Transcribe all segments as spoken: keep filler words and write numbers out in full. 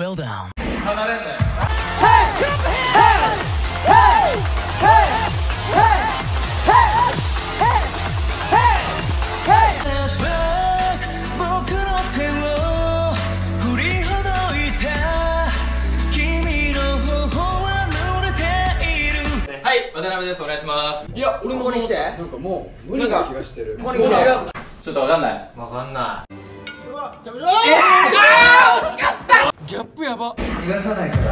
Well down. 離れんなよ。 僕の手を振りほどいた君の頬は濡れている。 はい、渡辺です。お願いします。 いや、俺もここに来て。なんかもう無理な気がしてる。ここに来て。 ちょっとわかんない。わかんない。 えー、あー、惜しかった。 ギャップやば。 逃がさないから。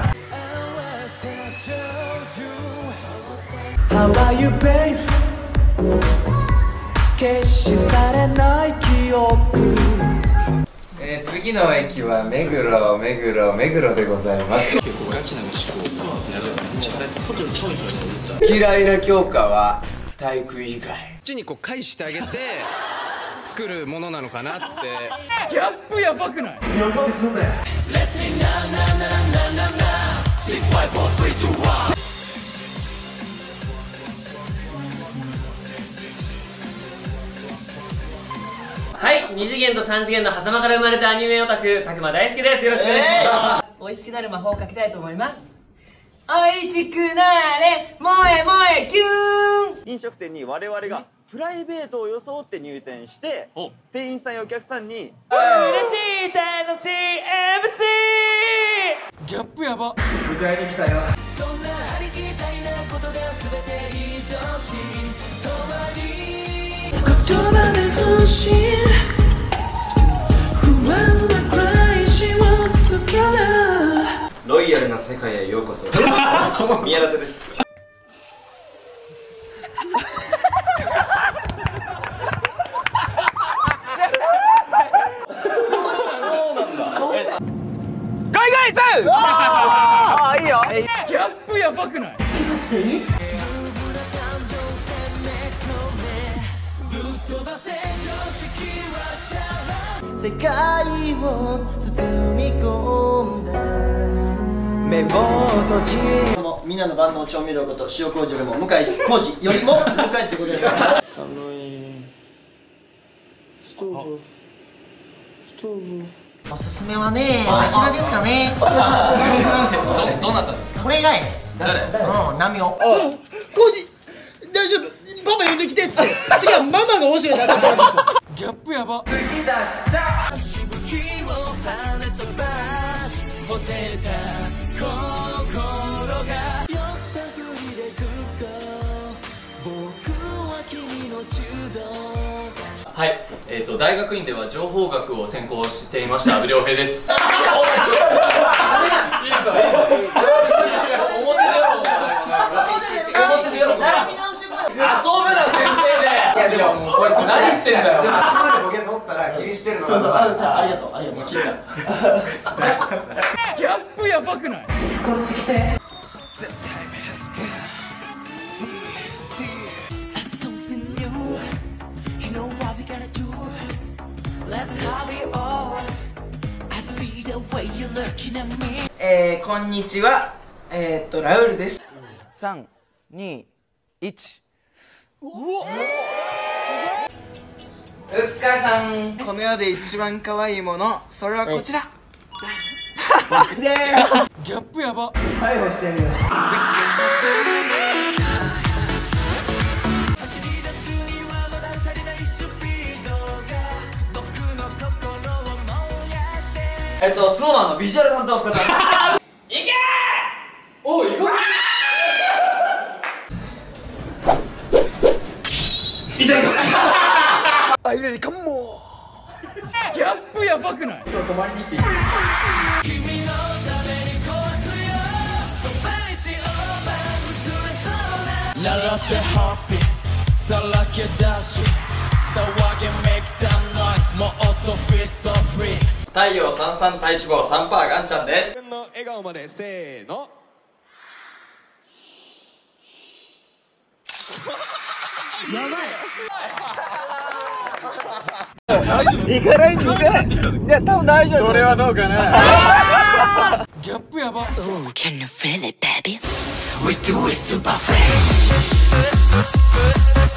How are you, babe? 消し去れない記憶。 えー、次の駅は目黒、目黒、目黒でございます。 結構ガチな思考やるよね。めっちゃあれホテルちょいちょい嫌いな教科は体育以外。こっちにこう返してあげて作るものなのかなって。 ギャップやばくない？ 予想すんなよ。 はい、に次元とさん次元の狭間から生まれたアニメオタク佐久間大輔です。よろしくお願いします。美味しくなる魔法をかけたいと思います。美味しくなれ萌え萌えキューン。 飲食店に我々がプライベートを装って入店して店員さんやお客さんに嬉しい楽しい エムシー。 ギャップやば。 迎えに来たよ。 そんなありきたりなことが全て愛しいとまり言葉で欲しい不安なくらいしをつける。 ロイヤルな世界へようこそ。宮舘です。 ガイガイズ。 ああ、いいよ。 ギャップやばくない？ 世界を包み込んだ目を閉じもみんなの万能調味料こと塩麹よりも向井麹よりも向井でございます。 寒い。ストーブストーブおすすめはね、こちらですかね。 どどうなったんですか？ これがいい。 誰？ うん、ナミオ。麹大丈夫、パパ呼んできてっつって。次はママが教えてあげたんですよ。 ギャップやば。 次だっちゃ。しぶきを跳ね飛ばしほてた心が酔ったふりで来ると僕は君の柔道。 はい、えっと大学院では情報学を専攻していました阿部亮平です。いいぞいいぞ。表でやろう。表でやろう。遊ぶな先生で。 いやでももうこいつ何言ってんだよ。 でもそこまでボケ取ったら切り捨てるの。 そうそう、ありがとうありがとう。聞いた。 ギャップやばくない？ こっち来て。 えー、こんにちは。えーっとラウールです。三二一。うっかさん、この世で一番可愛いもの、それはこちら。僕です。 ギャップやば。 逮捕してんの。 えっとスノーマンのビジュアル担当深田。 いけー。おい、行こう。痛いか。 あゆれりかも。 ギャップやばくない？ 今日泊まりに行っていい？ 君のために壊すよ。そばにしようば薄れそうな。鳴らせハッピーさらけ出し騒げ make some noise もっと feel so free。 太陽さんさん体脂肪 さんパーセント ガンちゃんです。 の笑顔までせーの。 行かないんで行かない。いや多分大丈夫。 それはどうかな。 ギャップやば。 Oh, can you feel it, baby? We do it super fast.